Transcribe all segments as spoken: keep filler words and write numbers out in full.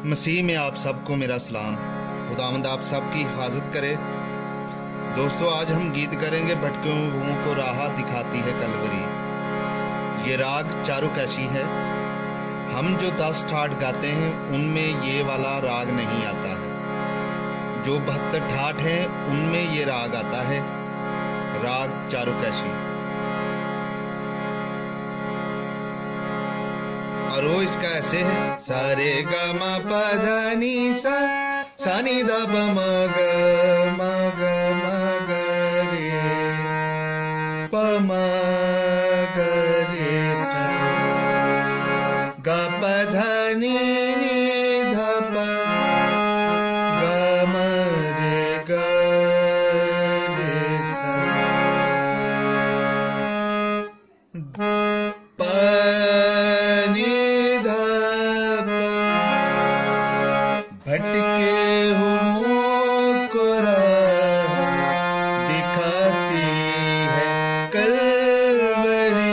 मसीह में आप सबको मेरा सलाम। खुदावंद आप सबकी हिफाजत करे। दोस्तों, आज हम गीत करेंगे भटके हुओं को राह दिखाती है कलवरी। ये राग चारुकैशी है। हम जो दस ठाठ गाते हैं उनमें ये वाला राग नहीं आता है। जो बहत्तर ठाठ हैं उनमें ये राग आता है, राग चारुकैशी। और वो इसका ऐसे है, सारे ग म प ध नि सा सा नि ध प म ग म ग म ग रे प म ग रे सा ग प ध नि नि ध प ग म रे ग रे सा प भटके हुओं को राह दिखाती है कलवरी।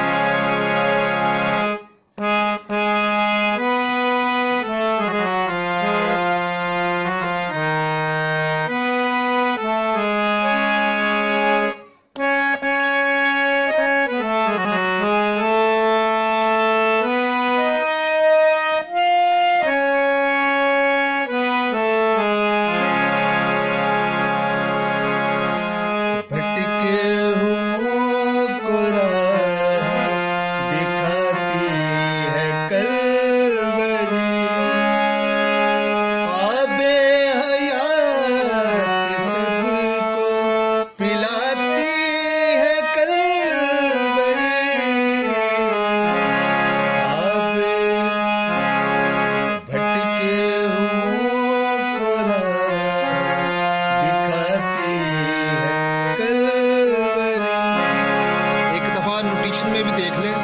नोटेशन में भी देख लें।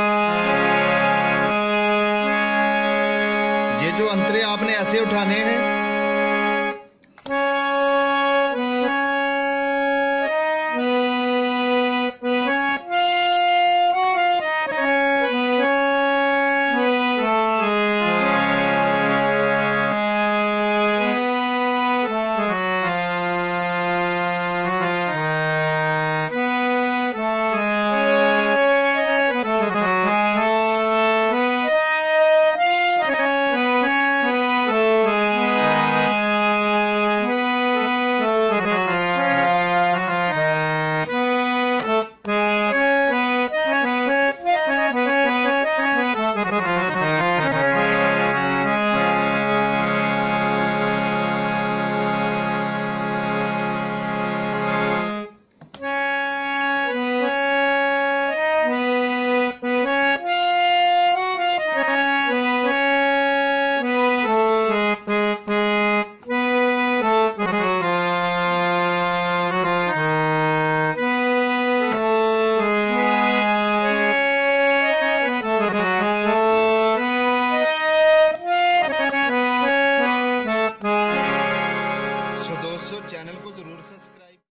ये जो अंतरे आपने ऐसे उठाने हैं,